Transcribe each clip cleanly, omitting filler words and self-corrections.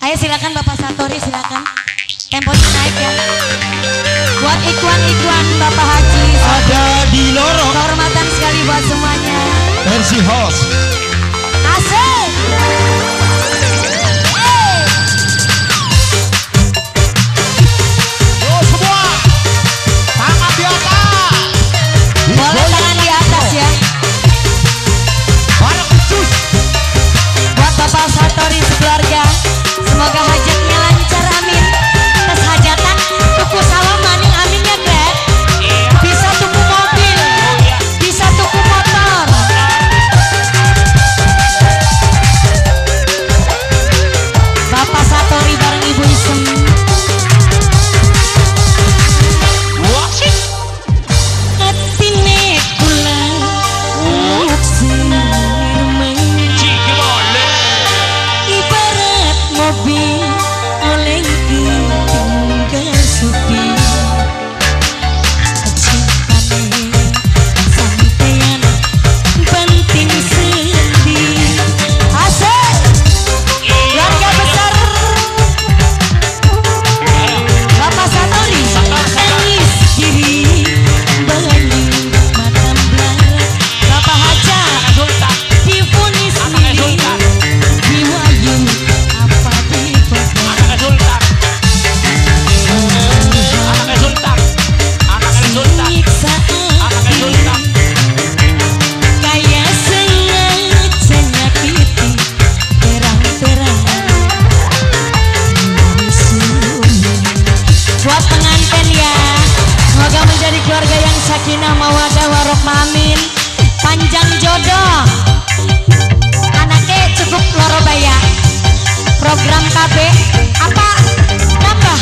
Ayo silakan Bapak Satori, silakan. Temponya naik ya. Buat ikwan-ikwan Bapak Haji. Ada di lorong. Kehormatan sekali buat semuanya. Versi host. Asik. Yo semua, tangan di atas. Boleh tangan di atas ya. Barang cus. Buat Bapak Satori sekeluarga, semoga hajatnya lancar, amin. Tes hajatan tuku sawah maning, aminnya Greg. Bisa tuku mobil, bisa tuku motor. Bapak Satori bareng Ibu Isem. Atine kula ibarat mobil oleh ditinggal sepi. Cintane sampeyan penting sendi. Asik keluarga besar Bapak Satori tangis diri banyu matam belah. Bapak Haja difonis diwayu apa dipegang nyiksa kaya sengaja nyakiti terang-terang. Buat pengantin ya, semoga menjadi keluarga yang sakinah mawadah warohmah, amin. Panjang jodoh, anaknya cukup loro baya. Program KB apa nambah.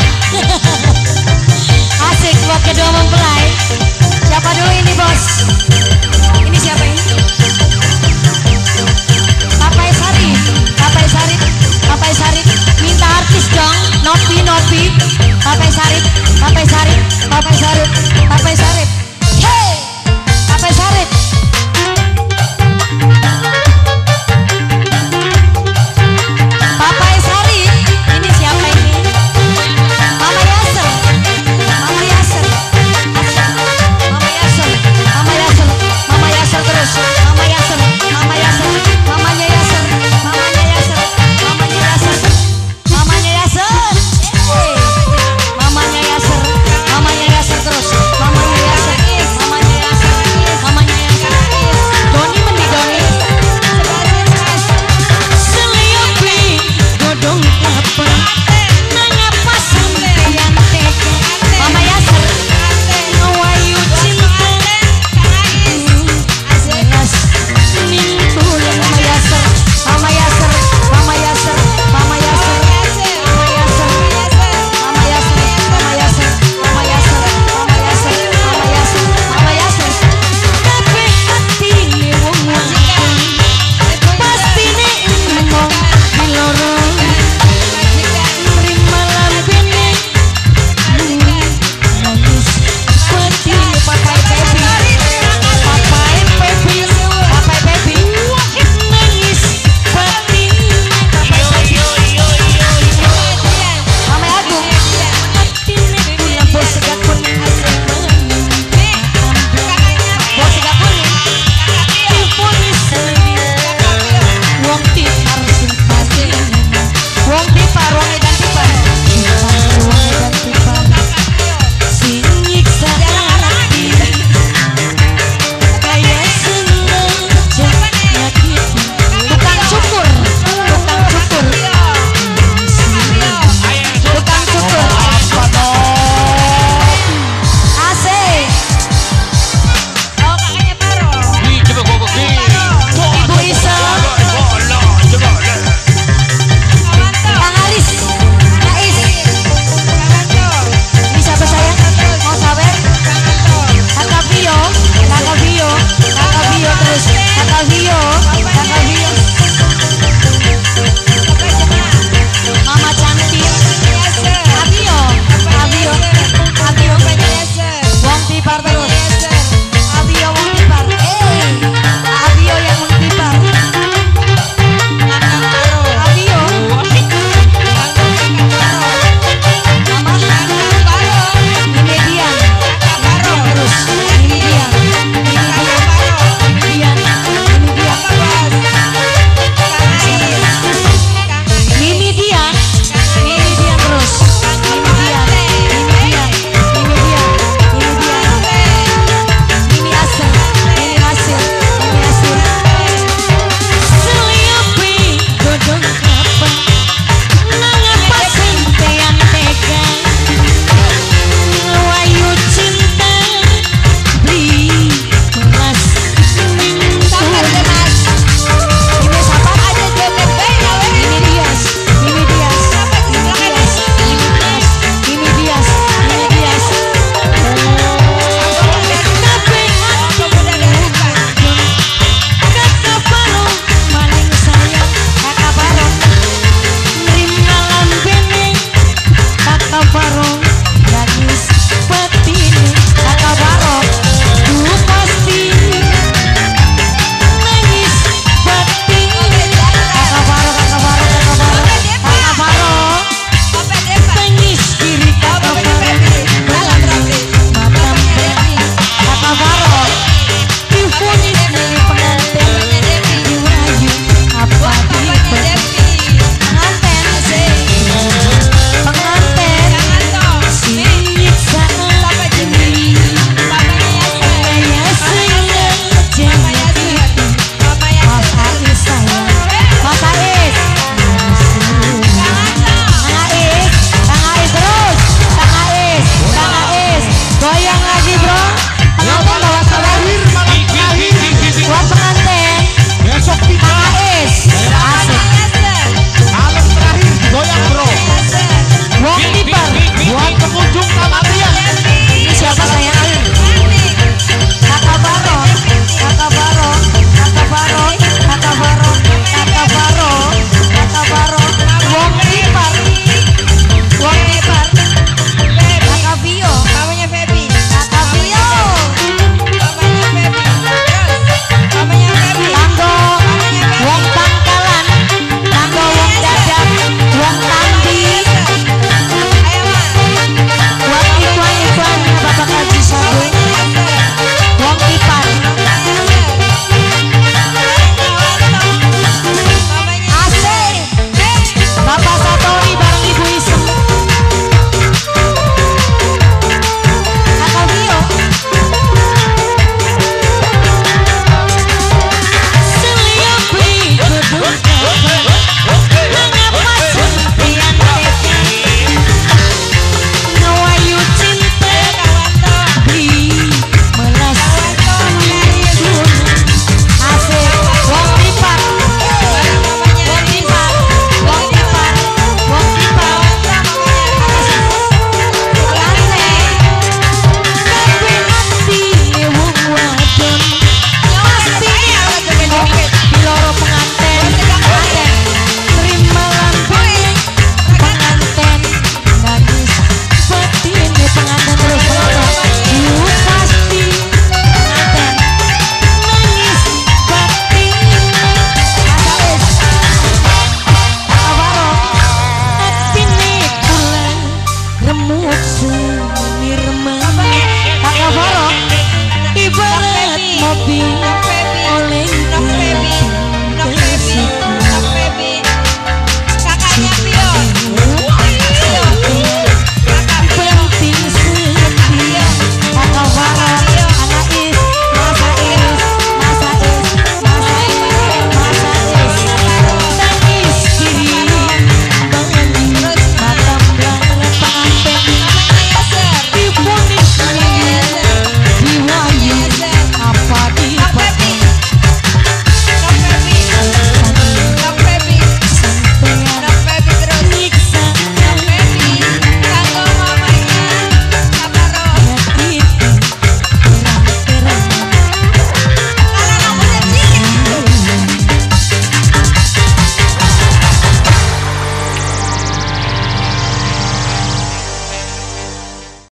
Asik buat kedua mempelai. Siapa dulu ini bos? Ini siapa ini? Papai Sarip, Papai Sarip, Papai Sarip. Minta artis dong, Nopi, Nopi. Papai Sarip, Papai Sarip, Papai Sarip.